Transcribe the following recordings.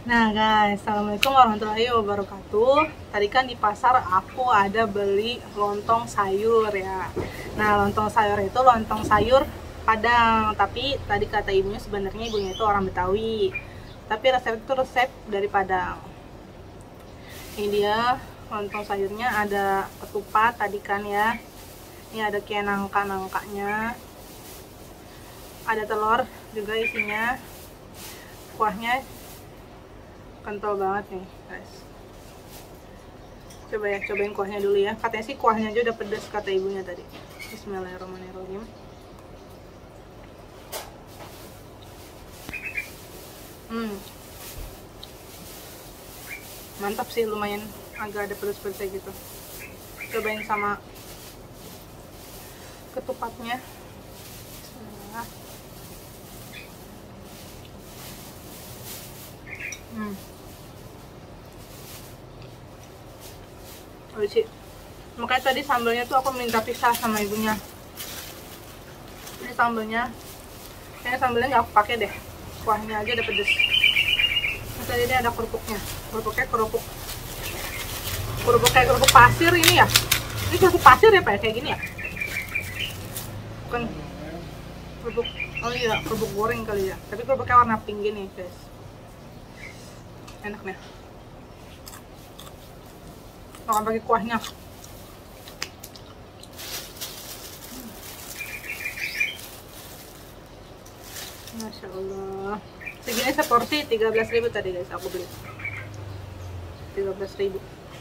Nah guys, assalamualaikum warahmatullahi wabarakatuh. Tadi kan di pasar aku ada beli lontong sayur ya. Nah lontong sayur itu lontong sayur Padang, tapi tadi kata ibunya sebenarnya ibunya itu orang Betawi. Tapi resep itu resep dari Padang. Ini dia lontong sayurnya, ada ketupat tadi kan ya. Ini ada kayak nangka-nangkanya. Ada telur juga isinya. Kuahnya kental banget nih guys. Coba ya, cobain kuahnya dulu ya. Katanya sih kuahnya aja udah pedas kata ibunya tadi. Bismillahirrahmanirrahim. Mantap sih, lumayan agak ada pedas-pedasnya gitu. Cobain sama ketupatnya. Bismillah. Sih. Makanya tadi sambalnya tuh aku minta pisah sama ibunya. Ini sambalnya, kayaknya sambalnya nggak aku pakai deh. Kuahnya aja udah pedes. Nah, tadi ini ada kerupuknya. Kerupuknya kerupuk kayak kerupuk pasir ini ya. Ini kerupuk pasir ya Pak, kayak gini ya. Bukan kerupuk. Oh iya, kerupuk goreng kali ya. Tapi kerupuknya warna pink gini guys. Enak nih. Makan pakai kuahnya. Masya Allah. Segini seporsi 13.000 tadi guys aku beli. 13.000.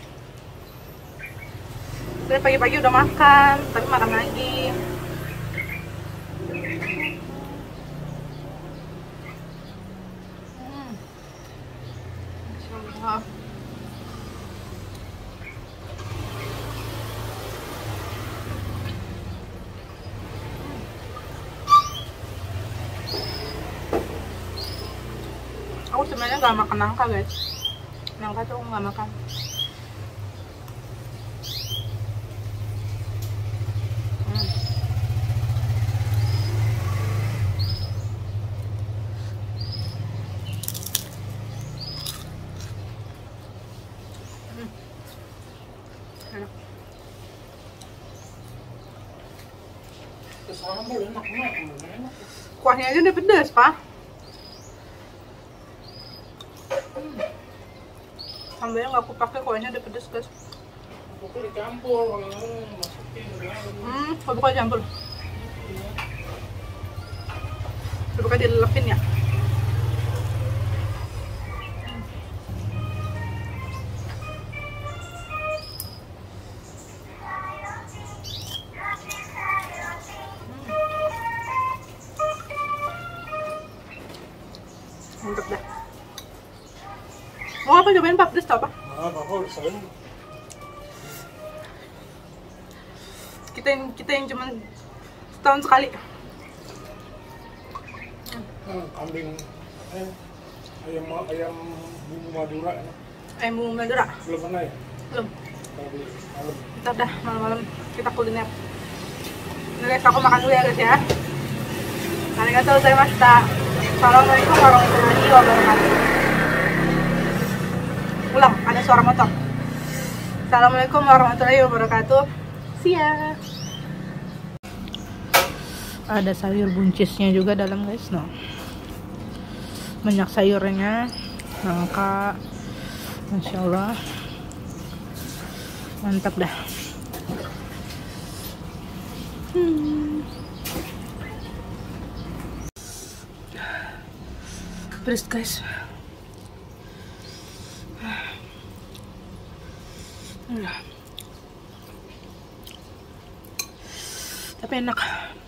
Saya pagi-pagi udah makan, tapi makan lagi. Masya Allah. Aku sebenarnya nggak makan nangka guys. Nangka tuh aku nggak makan. Enak. Kuahnya aja udah pedas Pak. Sambalnya nggak aku pakai, kuahnya udah pedas guys. Kerupuk dicampur, kalau masukin Kerupuknya campur. Kerupuknya dilelepin ya. Mantap dah. Mau apa, cobain Pak? Pedas tau apa? apa sering. Kita yang cuma setahun sekali. Kambing ayam bumbu Madura. Ayam bumbu Madura? Belum pernah ya? Belum. Malam. Ntar dah malam-malam kita kuliner. Ini guys, aku makan dulu ya guys ya. Arigatou gozaimashita. Assalamualaikum warahmatullahi wabarakatuh. Ulang, ada suara motor. Assalamualaikum warahmatullahi wabarakatuh. See ya. Ada sayur buncisnya juga dalam guys, no. Banyak sayurnya, nangka, Masya Allah, mantap dah. Pedas guys. Tapi enak.